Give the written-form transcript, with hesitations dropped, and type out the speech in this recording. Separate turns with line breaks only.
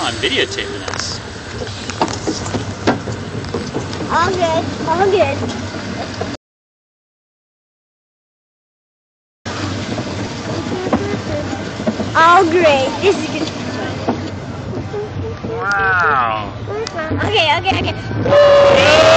on videotaping us.
All good. All good. All great. This is good.
Wow.
Okay.